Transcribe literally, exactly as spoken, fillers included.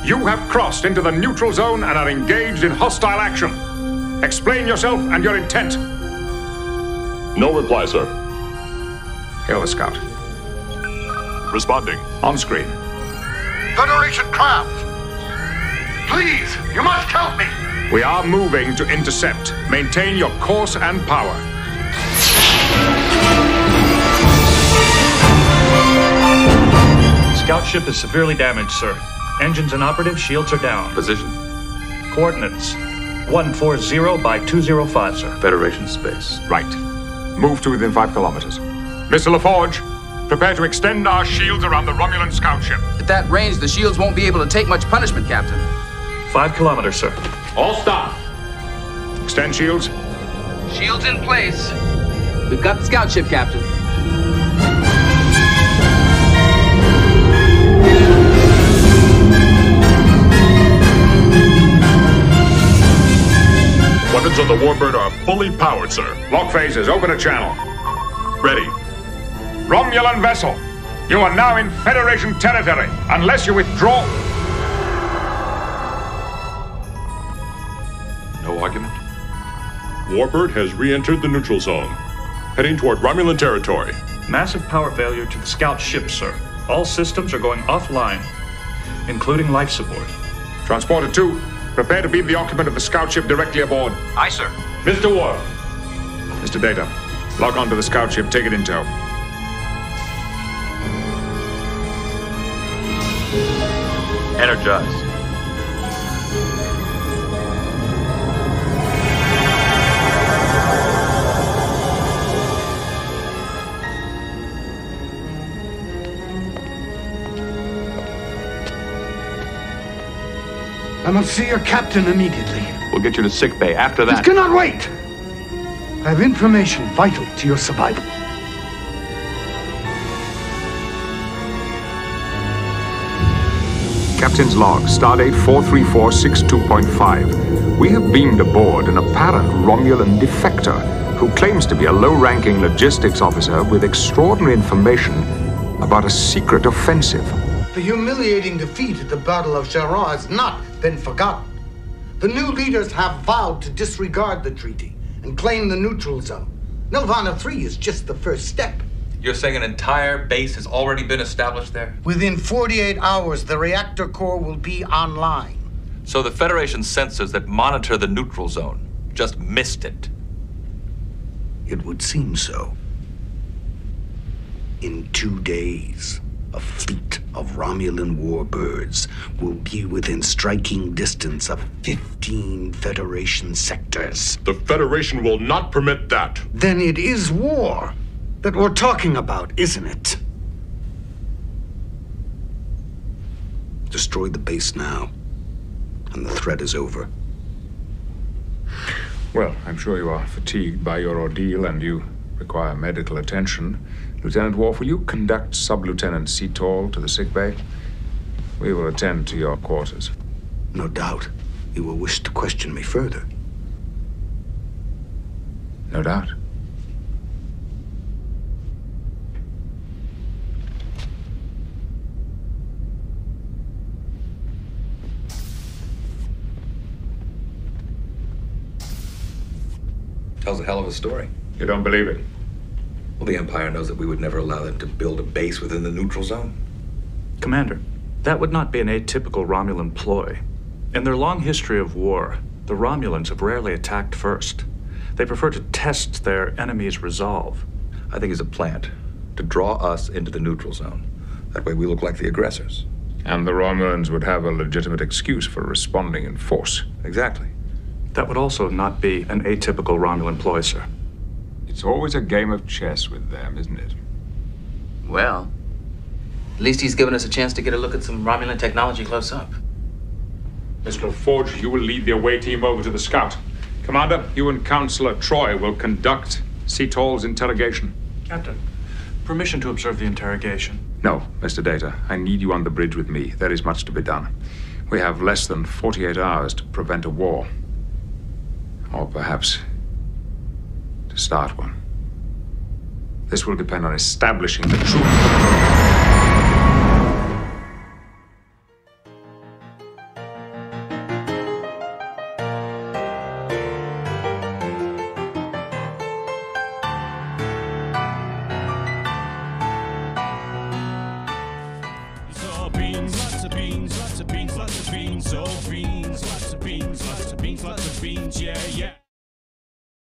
You have crossed into the neutral zone and are engaged in hostile action. Explain yourself and your intent. No reply, sir. Hail the scout. Responding. On screen. Federation craft! Please, you must help me! We are moving to intercept. Maintain your course and power. Scout ship is severely damaged, sir. Engines inoperative, shields are down. Position. Coordinates. one forty by two oh five, sir. Federation space. Right. Move to within five kilometers. Mister LaForge, prepare to extend our shields around the Romulan scout ship. At that range, the shields won't be able to take much punishment, Captain. Five kilometers, sir. All stop. Extend shields. Shields in place. We've got the scout ship, Captain. Weapons on the Warbird are fully powered, sir. Lock phases, open a channel. Ready. Romulan vessel, you are now in Federation territory. Unless you withdraw... No argument? Warbird has re-entered the neutral zone, heading toward Romulan territory. Massive power failure to the scout ship, sir. All systems are going offline, including life support. Transporter two, prepare to beam the occupant of the scout ship directly aboard. Aye, sir. Mister Worf. Mister Data, lock onto the scout ship, take it in tow. Energize. I must see your captain immediately. We'll get you to sickbay after This that. cannot wait! I have information vital to your survival. Captain's log, Stardate four three four six two point five. We have beamed aboard an apparent Romulan defector who claims to be a low-ranking logistics officer with extraordinary information about a secret offensive. The humiliating defeat at the Battle of Sharar has not been forgotten. The new leaders have vowed to disregard the treaty and claim the neutral zone. Nirvana three is just the first step. You're saying an entire base has already been established there? Within forty-eight hours, the reactor core will be online. So the Federation sensors that monitor the neutral zone just missed it. It would seem so. In two days, a fleet of Romulan warbirds will be within striking distance of fifteen Federation sectors. The Federation will not permit that. Then it is war that we're talking about, isn't it? Destroy the base now, and the threat is over. Well, I'm sure you are fatigued by your ordeal and you require medical attention. Lieutenant Worf, will you conduct Sub-Lieutenant Seatall to the sickbay? We will attend to your quarters. No doubt you will wish to question me further. No doubt. Tells a hell of a story. You don't believe it? Well, the Empire knows that we would never allow them to build a base within the neutral zone. Commander, that would not be an atypical Romulan ploy. In their long history of war, the Romulans have rarely attacked first. They prefer to test their enemy's resolve. I think it's a plant to draw us into the neutral zone. That way we look like the aggressors. And the Romulans would have a legitimate excuse for responding in force. Exactly. That would also not be an atypical Romulan ploy, sir. It's always a game of chess with them, isn't it? Well, at least he's given us a chance to get a look at some Romulan technology close up. Mister Forge, you will lead the away team over to the scout. Commander, you and Counselor Troy will conduct Seatall's interrogation. Captain, permission to observe the interrogation. No, Mister Data. I need you on the bridge with me. There is much to be done. We have less than forty-eight hours to prevent a war. Or perhaps to start one. This will depend on establishing the truth. of beans, lots of beans, oh beans, lots of beans, lots of beans, lots of beans, yeah, yeah.